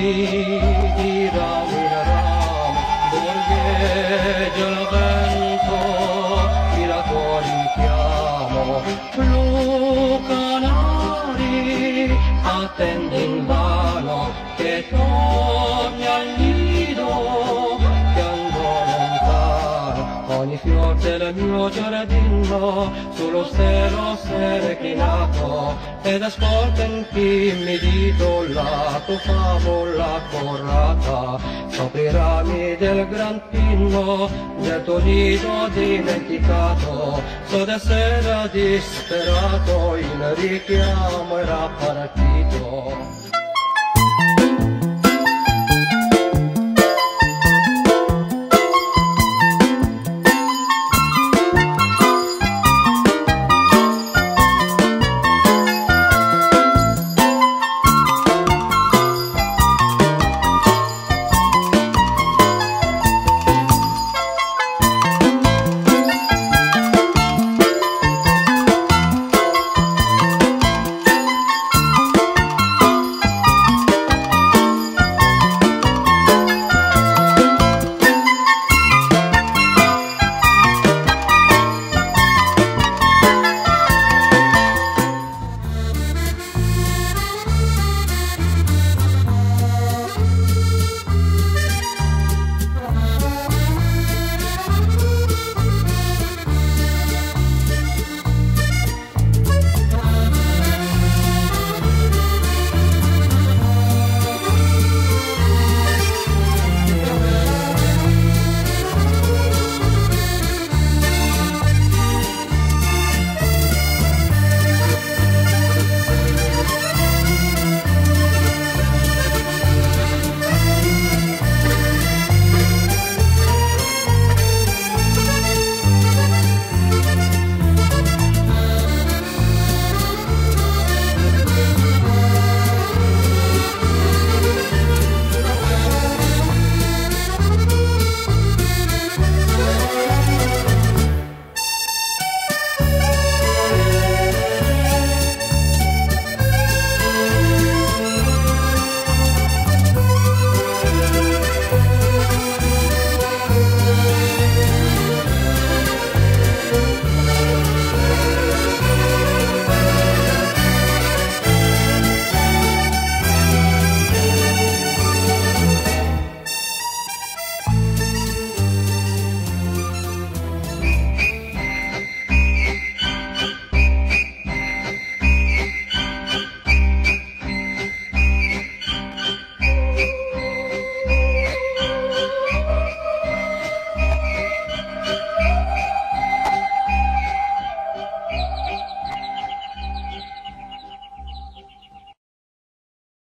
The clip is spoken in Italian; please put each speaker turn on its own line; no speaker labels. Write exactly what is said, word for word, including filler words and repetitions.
di ramo in ramo, borgheggia il vento, miratori in chiamo, blu canari, attende invano che torni al nido, che andò lontano, ogni fior del mio giardino, sullo stelo si è reclinato, ed ascolta in chi mi dito la tua favola corrata, sopra i rami del gran pino, del tuo nido dimenticato, so d'essere disperato, il richiamo era partito.